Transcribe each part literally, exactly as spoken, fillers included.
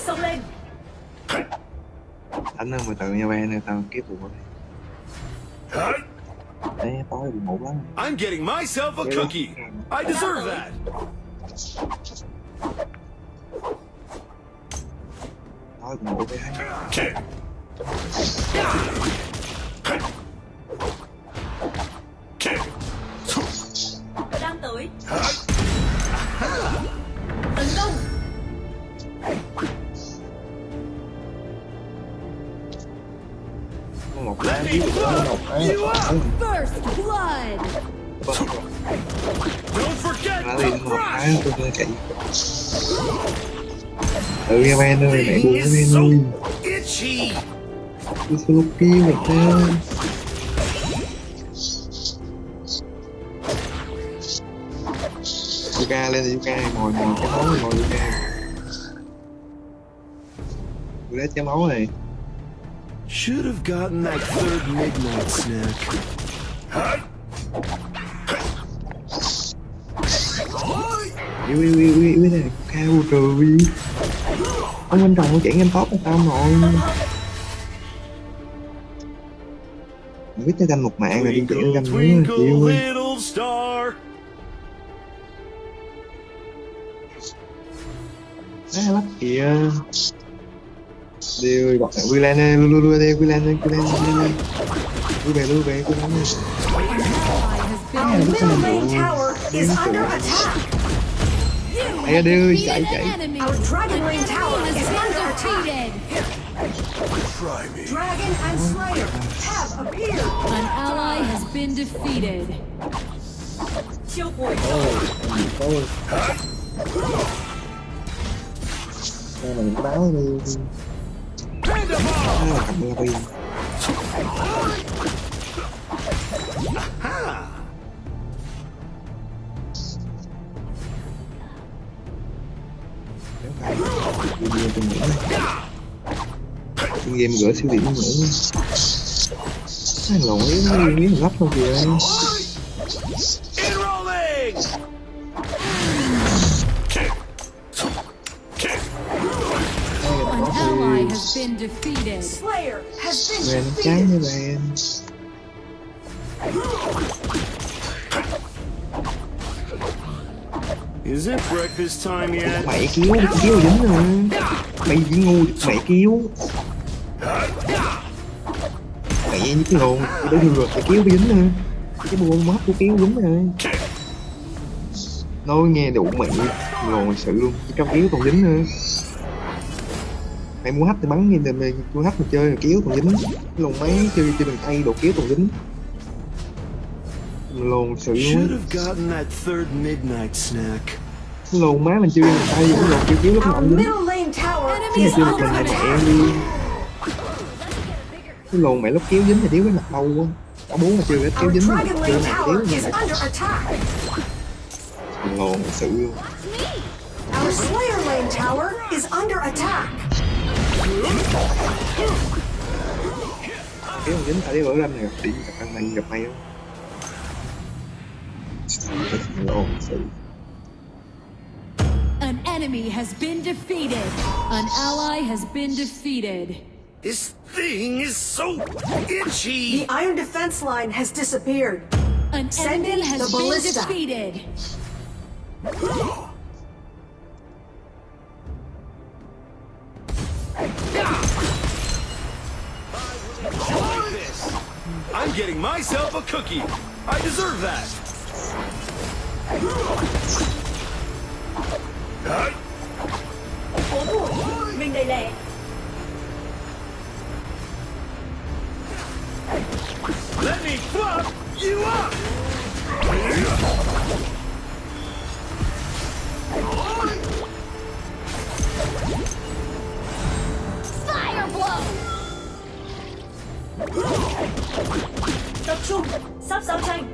xông lên. Đánh nó mà tự nhau bay nè, tao kiếm tụi nó. Đấy, tối bị ngủ lắm. I'm getting myself a cookie. I deserve that. Tối bị ngủ với hắn. Đang tới. Tấn công. Một cái dưới một cái First blood. Don't forget nó đi the một cái crash. tôi tôi chạy tự ra bay ơi mẹ buồn cái bay ơi Itchy. tôi sẽ lúc kia một cái Yuka lên Yuka ngồi ngồi cái máu ngồi Yuka tôi lấy cái máu này. Should have gotten that third midnight snack. Ui ui ui ui ui này cao trời ông anh chồng chạy nhanh tóc tao rồi biết cái danh một mạng là đi chạy danh nữa chịu ơi á lắc kìa đi bật quy lan ơi lui lui đi quy lan ơi quy lan ơi lui về lui về quy lan ơi. Our middle lane tower is under attack. Mày đi chạy chạy. Our dragon lane tower is under attack. Dragon and Slayer have appeared. An ally has been defeated. Chiêu cuối. Thôi. Đây là những báo đi. Đây là cầm la pin. Video tôi nghĩ game gỡ siêu điểm nữa cái lỗi nó đi miếng lắp thôi kìa. An ally has been defeated. Slayer has been Về nó chán như vậy. Is it breakfast time yet? Mày cứu đi cứu dính rồi. Mày chỉ ngu mày cứu. Mày như cái lồn để được mày cứu dính nữa. Cái buông mắt của cứu dính rồi. Nói nghe đủ mày lồn sự luôn. Cái trong cứu còn dính nữa. Mày mua hách thì bắn như mày mua hách mà chơi mà cứu còn dính. Cái lồn máy chơi chơi bằng tay đồ cứu còn dính. Lồn sự luôn. Cái lồn má mình chưa tay cái lồn kêu cứu lúc nào dính. Cái chưa một mình này mẹ đi. Cái lồn mẹ lúc kéo dính thì điếu cái mặt lâu quá. Có bốn mà chưa cái kéo dính thì chưa mặt điếu như vậy. Lồn sự luôn. Our Slayer lane tower is under attack. Kéo dính phải bữa năm này gặp đi gặp ăn này gặp mày không? Lồn sự. An enemy has been defeated. An ally has been defeated. This thing is so itchy. The iron defense line has disappeared. An Send enemy in has the been ballista. defeated. I'm getting myself a cookie. I deserve that. Cố thủ, mình đầy lẹ. Let me fuck you up. Fire blow. Tập trung, sắp giao tranh.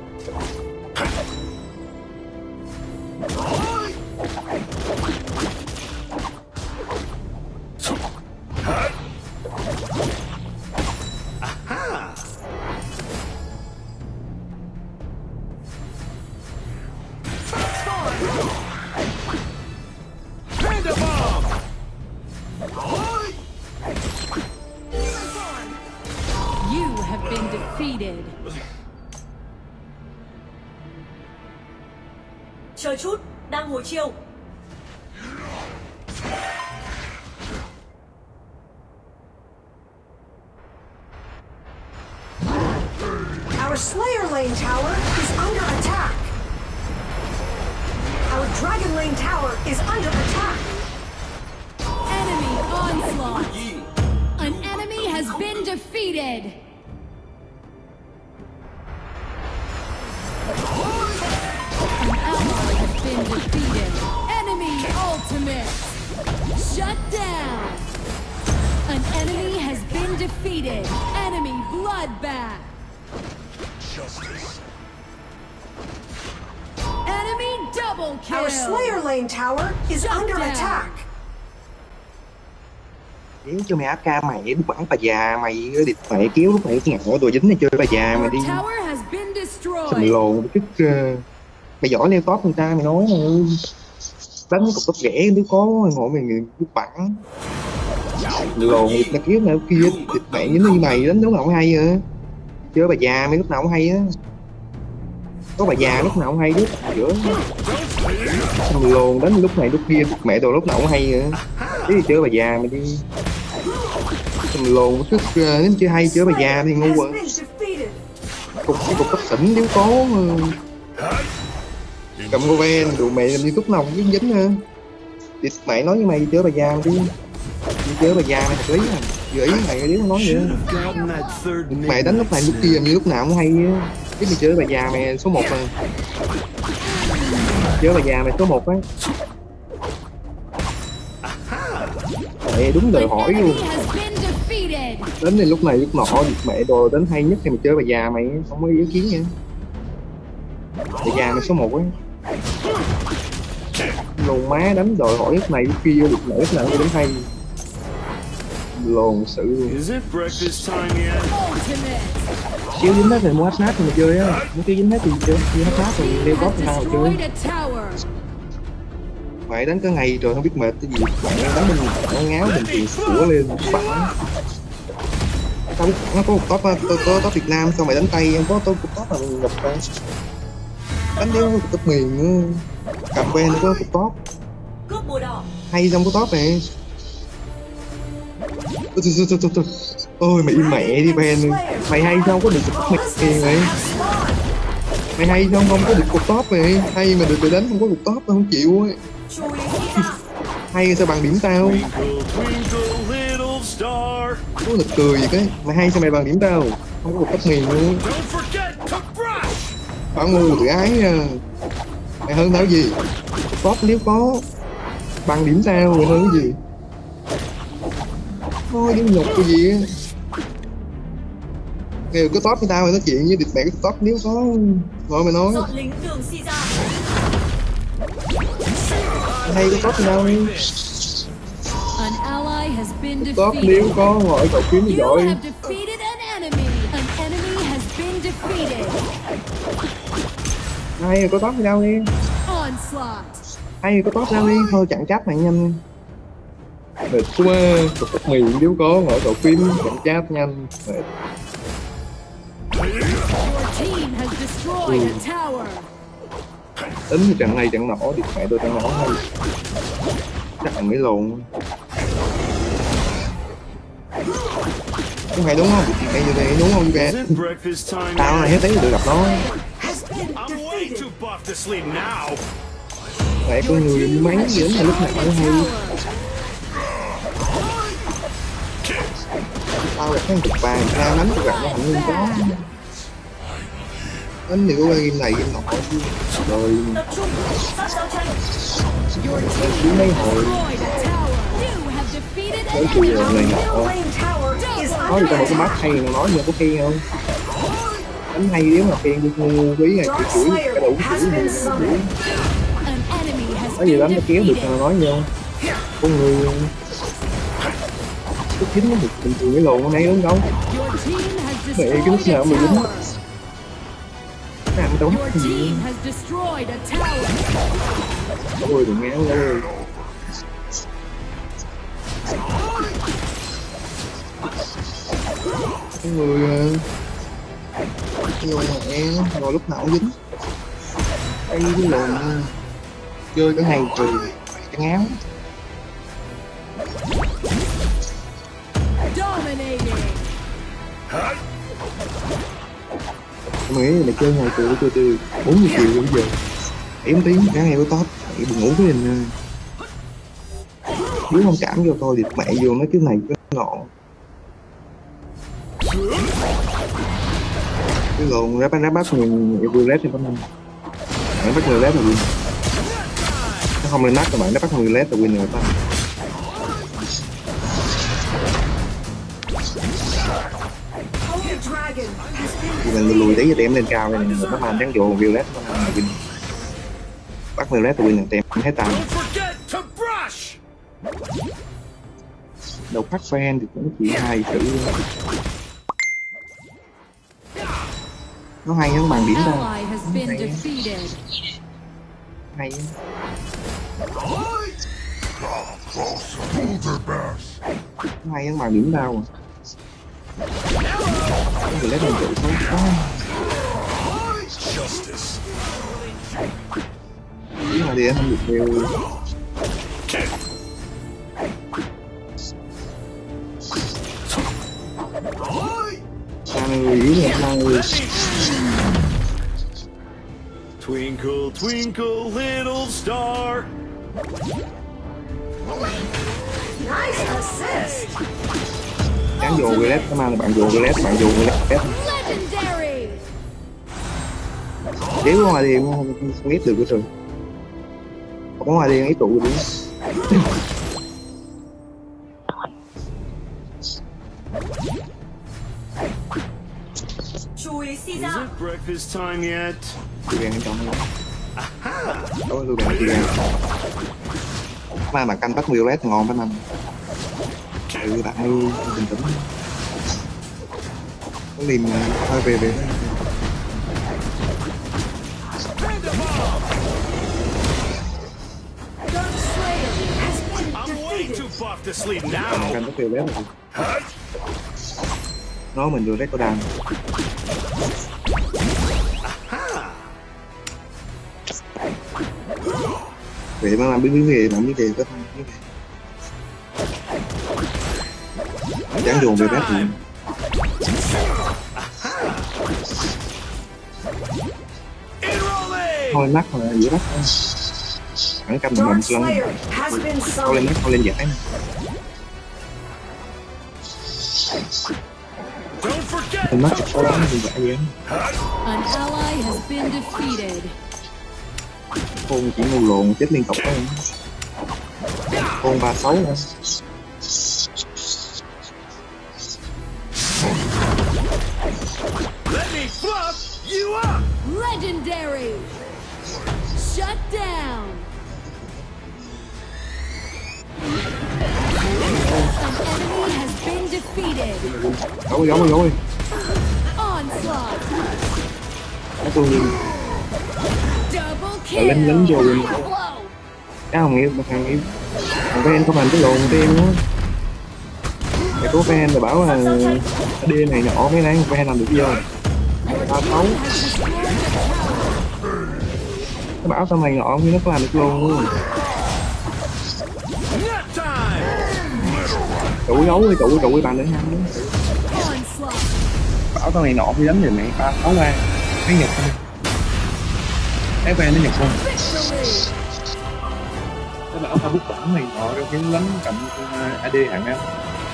Panda bomb. defeated. Chờ chút, đang hồi chiêu. Our Slayer Lane tower is under attack. Our Dragon Lane tower is under attack. Enemy onslaught. An enemy has been defeated. An ally has been defeated. Enemy ultimate. Shut down. An enemy has been defeated. Enemy bloodbath. Enemy double kill. Our Slayer Lane tower is Shut under down. attack. Kéo cho mày áp ca mày lúc bắn bà già mày địt mẹ kéo lúc mày cái ngộ tôi dính này chơi bà già mày Your đi tower has been sầm destroyed. lồn chút uh, mày giỏi leo top người ta mày nói mày ơi đánh cái cục tóc rẻ nếu có ngộ mày lúc bắn lồn mày kéo mày kia địt mẹ dính như mày đánh lúc nào cũng hay rồi chơi bà già mày lúc nào cũng hay á có bà già lúc nào cũng hay chứ giữa sầm lồn đánh lúc này lúc kia mẹ đồ lúc nào cũng hay rồi chứ chơi bà già mày đi sầm lồn chút uh, nếu chưa hay chơi bà già thì ngu Has rồi been defeated. cục cái cục cấp xỉn nếu có cầm cô ven tụi mày làm như cúc lòng với dính ha thì mày nói với mày chơi bà già đi đi chơi bà già mày thật lý à gợi ý mày đứa nói vậy Should have gotten that third mày đánh minion. lúc này lúc kia như lúc nào cũng hay á chứ mày chơi bà già mày số một rồi chơi bà già mày số một á mày đúng lời An hỏi luôn enemy has been defeated. đến này lúc này lúc nọ thì mẹ đồ đến hay nhất thì mày chơi bà già mày không có ý kiến nha bà già mày số một á lồn má đánh đòi hỏi lúc này lúc kia vô được mẹ lúc nào cũng đến hay lồn sự luôn Is it breakfast time yet? Ultimate. xíu dính hết thì mua hát snap thì mày chơi á muốn cái dính hết thì chơi đi hát snap thì leo top thì tao chơi Destroyed a tower. mày đánh cái ngày rồi không biết mệt cái gì mày đánh bên nó ngáo bình tiền sủa lên bắn tao biết nó có một top có có top Việt Nam xong mày đánh tay không có top top là ngập thôi đánh đéo có top miền nữa cầm ven có cục top Cướp bùa đỏ. hay xong có top này ôi, thôi, thôi, thôi, thôi. Ôi mày im mẹ đi Ben mày hay sao có được cục top mày tiền mày mày hay sao không có được cục top mày hay mà được mày đánh không có cục top tao không chịu ấy Chú ý kỹ ra. hay sao bằng điểm tao Twinkle, twinkle, little star. có thật cười gì cái mày hay sao mày bằng điểm tao không có cục top miền luôn Don't forget to brush. bảo ngu tự ái nha mày hơn tao gì cục top nếu có bằng điểm tao mày hơn cái gì thôi điểm nhục cái gì á nghèo có top với tao mày nói chuyện với địch mẹ cái top nếu có rồi mày nói Dọn lính đường si ra. hay có top với tao đi An ally has been top defeated. nếu có ngồi cậu kiếm mới You giỏi have defeated an enemy. An enemy has been defeated. hay có top với tao đi Onslaught. hay có top với tao đi thôi chặn chat mày nhanh mệt quá cục top mì nếu có ngồi cậu kiếm chặn chat nhanh mệt. Your team has destroyed a tower. tính thì trận này trận nổ thì mẹ tôi trận nổ hay chắc là mấy lộn không hay đúng không hay như này đúng không Is kìa it breakfast time tao này hết yet? thấy được gặp nó Has been I'm way defeated. too buff to sleep now. mẹ con người máy gì đến là lúc nào cũng hay tao gặp cái cục vàng tao đánh tôi gặp nó không nên có đánh thì có game này game nọ rồi Tập trung. Sát giao tranh. Your kiếm team mấy has hồi destroyed a tower. You have defeated tới an chui enemy. rồi này Middle nọ lane tower is nói gì tao một under cái mắt attack. hay mà nói giờ có khen không đánh hay nếu mà khen được quý này Dark cái chuỗi Slayer cái đủ has chuỗi been này summoned. An enemy has có gì been đánh nó kéo được defeated. mà nói gì không con người cái chính nó được bình thường cái lộn này đúng không Your team has Mẹ, cái lúc destroyed a nào mà dính. tower. làm tao Your hát gì team has destroyed a tower. ôi đừng nghe ơi con người à, vô mà em rồi lúc nào cũng dính đây cái lồn chơi cái này rồi cái áo Dominating. mấy này chơi ngày từ từ từ bốn mươi triệu bây giờ bảy tiếng cả ngày có top buồn ngủ cái đình đứa không cảm vô tôi thì mẹ vô mấy cái này cái ngọn cái lồn ra bắt bắt mình vừa lết thì bắt mình nó bắt người lết là win nó không lên nát các bạn nó bắt người lết là win rồi ta Holy Dragon has been thì mình lùi tí cho tem lên cao này nó màn trắng dồn view lết nó là win bắt người lết là win là tem hết tàn Don't forget to brush. đầu phát fan thì cũng chỉ hai chữ nó hay nó bằng điểm ra Ally has been defeated. hay nó hay nó bằng điểm đau cái người lấy mình tự tốt quá Justice. chứ mà đi không được đều sang người ý là sang người Twinkle, twinkle, little star. nice assist. dán dồn người lết nó mang là bạn dồn người lết bạn dồn người lết Legendary. nếu có ngoài điền không không ép được cái trường không có ngoài điền ép trụ đi Chú ý xì Is ra. it breakfast time yet? đi đèn trong đó đó tôi đèn đi đèn mà mà canh bắt nhiều lết ngon lắm anh ừ bạn ơi bình tĩnh có liềm thôi về về Dark Slayer has been I'm way defeated. too buff to sleep canh now. bắt nhiều lết rồi Huh? nó mình vừa lết có đàn vậy mà làm biết biết về làm biết về có không biết về dán dồn về lết rồi Enrolling. thôi nát mà giữa đất thôi hắn canh mình Dark lần Slayer has been thôi lên summoned. nát thôi lên giải Don't forget lên nát to chụp số đó thì brush. giải vậy An ally has been defeated. khôn chỉ ngu lồn chết liên tục thôi khôn ba sáu nữa Let me fluff you up. Legendary. Shut down. An enemy has been defeated. rồi rồi rồi Onslaught. nó tôi Double lên kill. lính vô luôn Blow. cái không nghĩ một thằng nghĩ thằng fan không làm cái lồn tiên nữa mày có fan rồi bảo là đê này nhỏ mấy nãy fan làm được chưa ba sáu nó bảo sao mày nhỏ như nó có làm được luôn luôn Nap time. trụ gấu đi trụ trụ bạn nữa ha Onslaught. bảo sao mày nọ thì đánh rồi mày ba sáu qua cái nhật không cái fan nó nhật không Victory. nó bảo tao bút bản mày nọ trong cái lắm cầm a đê hạng á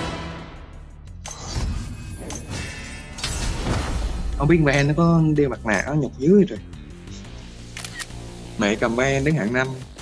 không biết van nó có đeo mặt nạ nó nhọc dưới rồi mẹ cầm van đến hạng năm